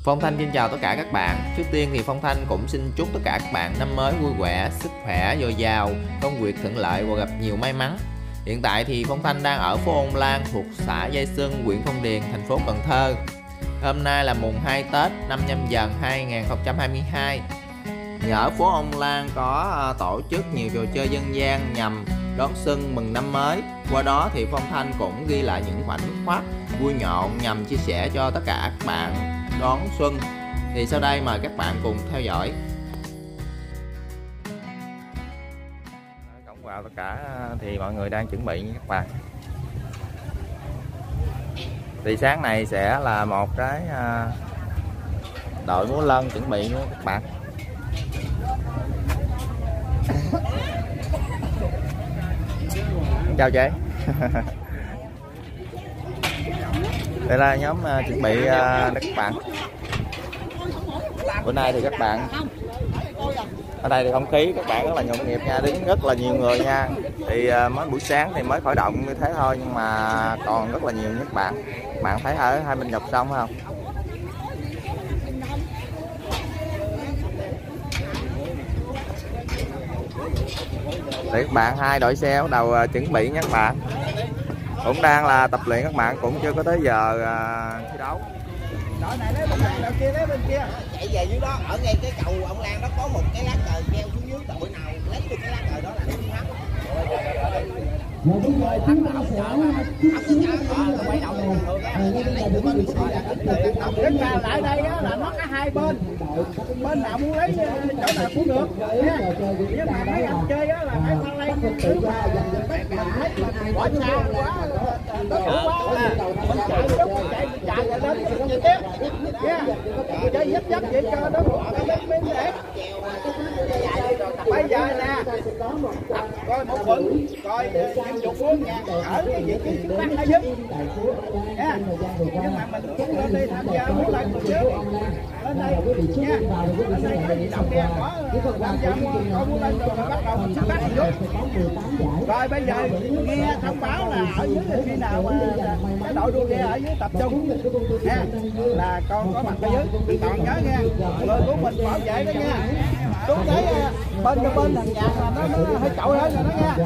Phong Thanh xin chào tất cả các bạn. Trước tiên thì Phong Thanh cũng xin chúc tất cả các bạn năm mới vui vẻ, sức khỏe dồi dào, công việc thuận lợi và gặp nhiều may mắn. Hiện tại thì Phong Thanh đang ở phố Ôn Lan thuộc xã Giai Xuân, huyện Phong Điền, thành phố Cần Thơ. Hôm nay là mùng 2 Tết năm Nhâm Dần 2022. Ở phố Ôn Lan có tổ chức nhiều trò chơi dân gian nhằm đón xuân mừng năm mới. Qua đó thì Phong Thanh cũng ghi lại những khoảnh khắc vui nhộn nhằm chia sẻ cho tất cả các bạn đón xuân. Thì sau đây mời các bạn cùng theo dõi. Cổng vào tất cả thì mọi người đang chuẩn bị nha các bạn. Thì sáng này sẽ là một cái đội múa lân chuẩn bị nha các bạn. Chào chị. Đây là nhóm chuẩn bị đây các bạn. Bữa nay thì các bạn ở đây thì không khí các bạn rất là nhộn nhịp nha, đứng rất là nhiều người nha. Thì mới buổi sáng thì mới khởi động như thế thôi nhưng mà còn rất là nhiều nha các bạn. Bạn thấy ở hai bên dọc sông không? Thì các bạn hai đội xe bắt đầu chuẩn bị nha các bạn. Cũng đang là tập luyện các bạn, cũng chưa có tới giờ thi đấu. Đội này lấy bên này, đội kia lấy bên kia. Chạy về dưới đó, ở ngay cái cầu ông Lan đó có một cái lá cờ treo xuống dưới, đội nào lấy được cái lá cờ đó là đi thắng. Rất là lại đây á là nó có hai bên. Bên nào muốn lấy chỗ nào cũng được nha. Nhưng mà mấy anh chơi á là phải sang đây đứng mà bỏ xa quá. Nó đủ quá. Mình chạy lúc chạy rồi đến tiếp nha. Chơi dấp vậy cho nó miếng để. Bây giờ nè, coi một phận, coi những chục bốn nha, ở cái vị trí trước mắt ở dưới nha. Nhưng mà mình cũng lên đây tham gia muốn lên một trước lên đây nha. Lên đây có gì động đèn có tham gia coi muốn lên rồi bắt đầu mình xuất phát dưới. Rồi bây giờ nghe thông báo là ở dưới là khi nào mà cái đội đua ghe ở dưới tập trung nha, là con có mặt ở dưới. Còn nhớ nha, người của mình bảo vệ đó nha. Đúng đấy, bên cho bên thằng nhạc là nó hơi chậu hơn rồi đó nha.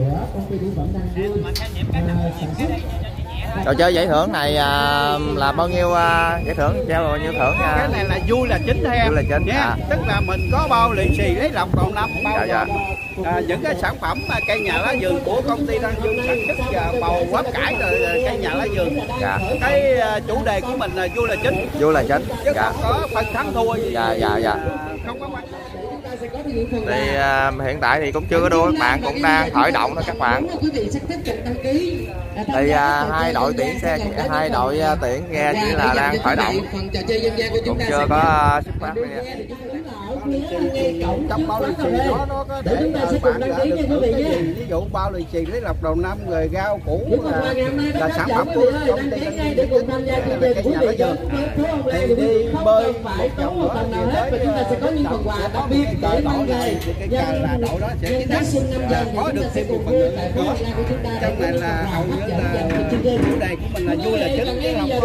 Trò chơi giải thưởng này là bao nhiêu giải thưởng, treo bao nhiêu thưởng nha? Cái này là vui là chính thôi em. Vui là chính nha. Tức là mình có bao lì xì lấy lọc đầu năm, bao những cái sản phẩm cây nhà lá vườn của công ty Đăng Dương sản xuất, bầu bắp cải rồi cây nhà lá vườn. Cái chủ đề của mình là vui là chính. Vui là chính. Chứ không có phân thắng thua gì. Không có quan. Thì hiện tại thì cũng chưa có đua, các bạn cũng đang khởi động thôi các bạn. Thì hai đội tiễn ghe chỉ là đang khởi động, cũng chưa có xuất phát. Trong bao lì xì đó nó có để bạn đã được thưởng cái gì, ví dụ bao lì xì lấy lọc đầu năm, rồi rau củ là sản phẩm của công ty Đăng Dương cái nhà lá vườn. Thì đi bơi một vòng nữa thì tới những phần quà đặc biệt để mang về nhân đội đó sẽ có được thêm một phần nữa nữa. Trong này là hầu như là chủ đề của mình là vui là chính, chứ không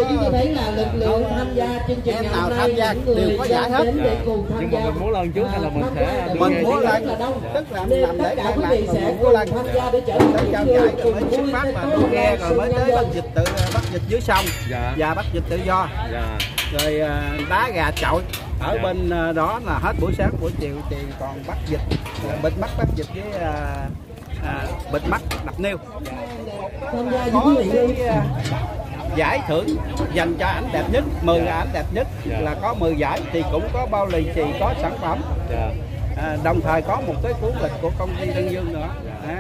có em nào tham gia đều có giải hết. Nhưng mà mình múa lần trước hay là mình sẽ múa lần, tức là mình làm để bạn lại mình múa lần để trao giải rồi mới xuất phát mà đua ghe rồi mới tới bắt vịt dưới sông và bắt vịt tự do, rồi đá gà chọi ở bên đó là hết buổi sáng buổi chiều thì còn bắt vịt, bịt mắt bắt vịt với bịt mắt đập nêu. Có cái giải thưởng dành cho ảnh đẹp nhất, 10 ảnh đẹp nhất là có 10 giải, thì cũng có bao lì xì, có sản phẩm, đồng thời có một cái cuốn lịch của công ty Đăng Dương nữa.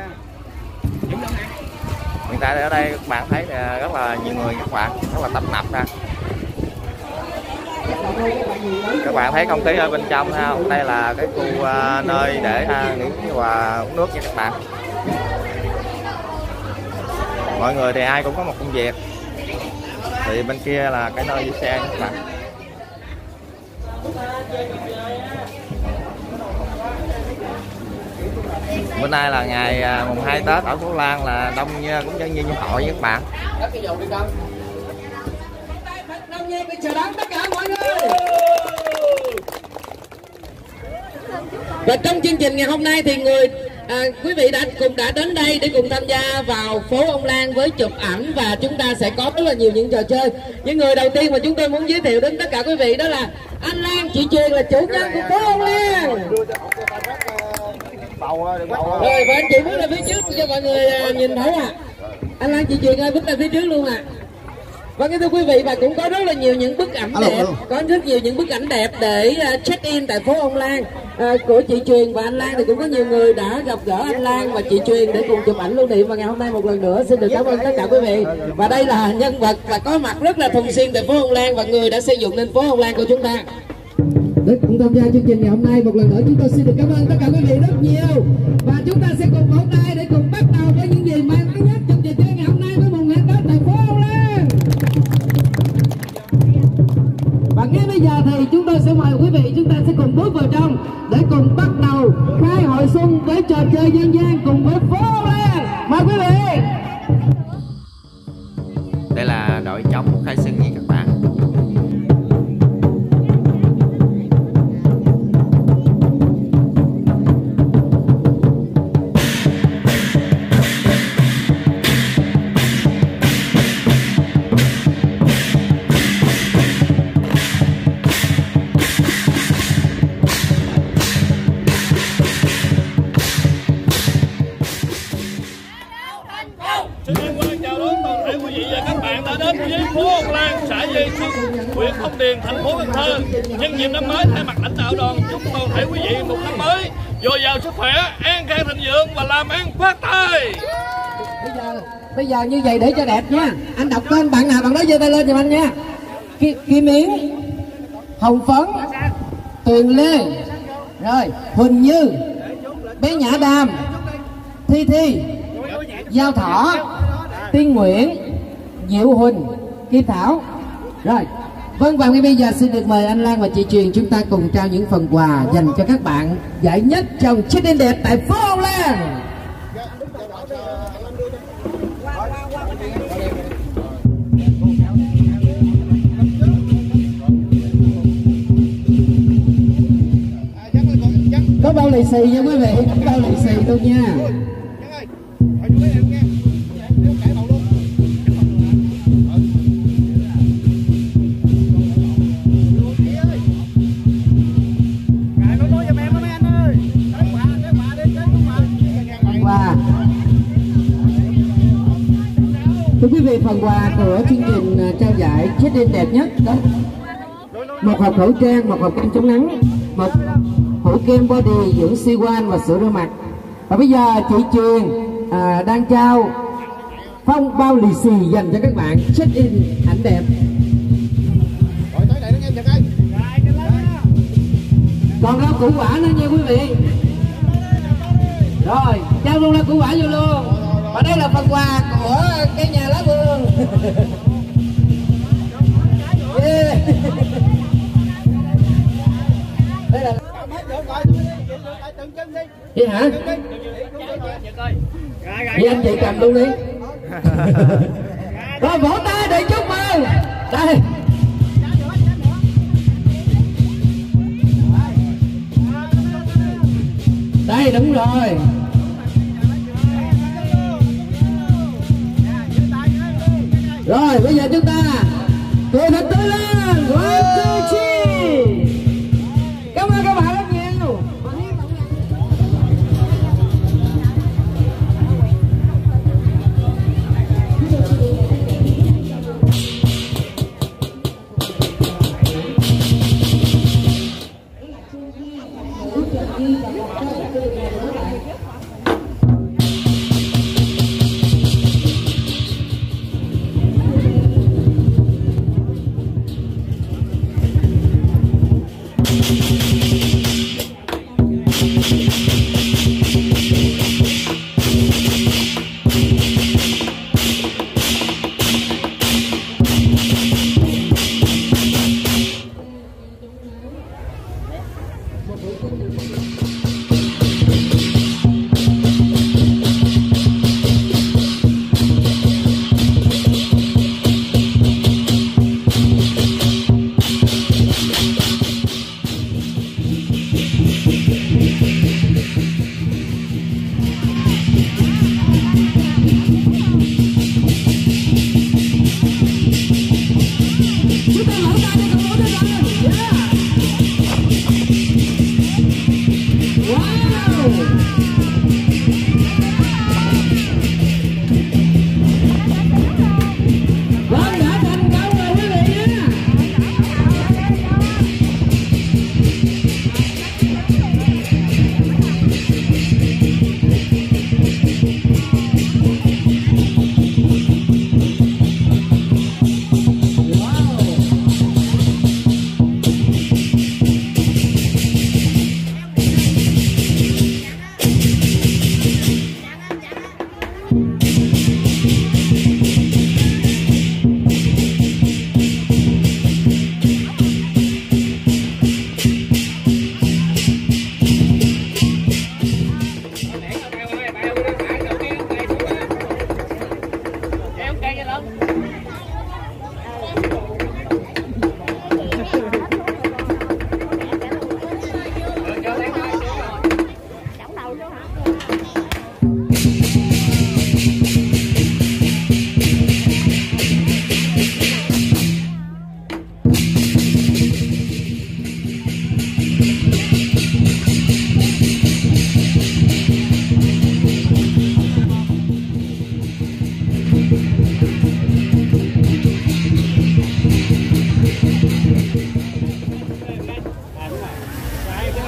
Hiện tại ở đây các bạn thấy rất là nhiều người các bạn, rất là tấp nập ra. Các bạn thấy không khí ở bên trong không? Đây là cái khu nơi để nghỉ và uống nước nha các bạn. Mọi người thì ai cũng có một công việc. Thì bên kia là cái nơi giữ xe nha các bạn. Bữa nay là ngày mùng 2 Tết ở Phố Lan là đông cũng như hội với các bạn. Chào đón tất cả mọi người. Và trong chương trình ngày hôm nay thì quý vị đã đến đây để cùng tham gia vào phố Ông Lan với chụp ảnh, và chúng ta sẽ có rất là nhiều những trò chơi. Những người đầu tiên mà chúng tôi muốn giới thiệu đến tất cả quý vị đó là anh Lan, chị Truyền là chủ nhân của phố Ông Lan. Rồi và anh chị bước ra phía trước cho mọi người nhìn thấy à. Anh Lan, chị Truyền ơi, bước ra phía trước luôn à. Vâng, thưa quý vị, và cũng có rất là nhiều những bức ảnh đẹp, có rất nhiều những bức ảnh đẹp để check in tại phố Ông Lan của chị Truyền và anh Lan. Thì cũng có nhiều người đã gặp gỡ anh Lan và chị Truyền để cùng chụp ảnh lưu niệm. Và ngày hôm nay một lần nữa xin được cảm ơn tất cả quý vị. Và đây là nhân vật và có mặt rất là thường xuyên tại phố Ông Lan và người đã xây dựng nên phố Ông Lan của chúng ta. Để cùng tham gia chương trình ngày hôm nay một lần nữa, chúng tôi xin được cảm ơn tất cả quý vị rất nhiều. Và chúng ta sẽ cùng vỗ tay để cùng bắt đầu với những gì mang tới nhất trong trò chơi ngày hôm nay với một ngày Tết tại phố Ông Lan. Và ngay bây giờ thì chúng tôi sẽ mời quý vị, chúng ta sẽ cùng bước vào trong để cùng bắt đầu khai hội xuân với trò chơi dân gian cùng với phố Ông Lan. Mời quý vị. Đây là đội trống khai xuân nha các bạn. huyện Phong Điền, thành phố Cần Thơ. Nhân dịp năm mới, thay mặt lãnh đạo đoàn chúc toàn thể quý vị một năm mới dồi dào sức khỏe, an khang thịnh vượng và làm ăn phát tài. Bây giờ như vậy để cho đẹp nha. Anh đọc tên bạn nào, bạn đó giơ tay lên giùm anh nha. Kim Yến, Hồng Phấn, Tuyền Lê, rồi Huỳnh Như, bé Nhã Đàm, Thi Thi, Giao Thỏ, Tiên Nguyễn, Diệu Huỳnh, Kim Thảo. Rồi, vâng, và ngay bây giờ xin được mời anh Lan và chị Truyền chúng ta cùng trao những phần quà dành cho các bạn giải nhất trong check-in đẹp tại phố Ông Lan. Có bao lì xì nha quý vị, có bao lì xì luôn nha. Thưa quý vị, phần quà của chương trình trao giải check-in đẹp nhất đó: một hộp khẩu trang, một hộp kem chống nắng, một hũ kem body dưỡng C1 và sữa rửa mặt. Và bây giờ chị Truyền đang trao phong bao lì xì dành cho các bạn check-in ảnh đẹp. Còn rau củ quả nữa nha quý vị. Rồi, trao luôn rau củ quả vô luôn. Và đây là phần quà của cái nhà lá vườn. Yeah. Đây là gì hả? Vậy anh chị cầm luôn đi. Rồi vỗ tay để chúc mừng. Đây. Đây, đúng rồi. Rồi bây giờ chúng ta cười thật tươi lên. One, two, three. Cảm ơn các bạn rất nhiều.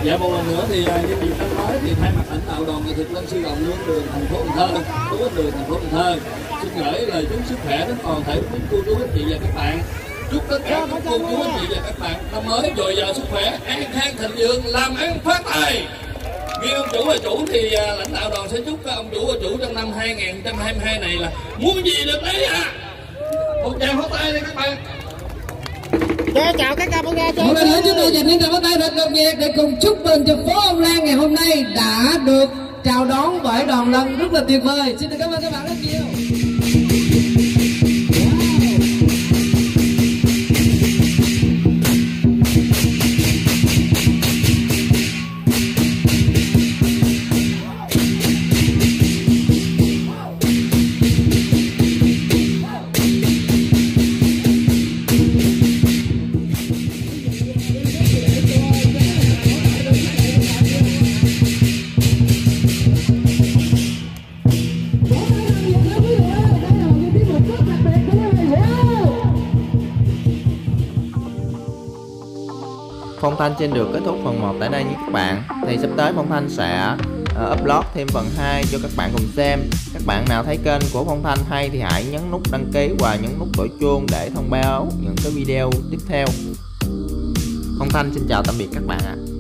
Dạ một lần nữa thì nhân dịp năm mới thì thay mặt lãnh đạo đoàn nghệ thuật Lân Sư Rồng Luân Đường thành phố Cần Thơ, Tú Ích Đường thành phố Cần Thơ xin gửi lời chúc sức khỏe đến toàn thể quý cô chú anh chị và các bạn. Chúc tất cả các cô chú anh chị và các bạn năm mới dồi dào sức khỏe, an khang thịnh vượng, làm ăn phát tài. Riêng ông chủ và chủ thì lãnh đạo đoàn sẽ chúc các ông chủ và chủ trong năm 2022 này là muốn gì được đấy ạ. Một tràng pháo tay đi các bạn. Chào các camera. Một lần nữa chúng tôi dành những tràng pháo tay thật nồng nhiệt để cùng chúc mừng cho phố Ông Lan ngày hôm nay đã được chào đón bởi đoàn Lân rất là tuyệt vời. Xin được cảm ơn các bạn rất nhiều. Phong Thanh xin được kết thúc phần 1 tại đây với các bạn. Thì sắp tới Phong Thanh sẽ upload thêm phần 2 cho các bạn cùng xem. Các bạn nào thấy kênh của Phong Thanh hay thì hãy nhấn nút đăng ký và nhấn nút đổ chuông để thông báo những cái video tiếp theo. Phong Thanh xin chào tạm biệt các bạn ạ.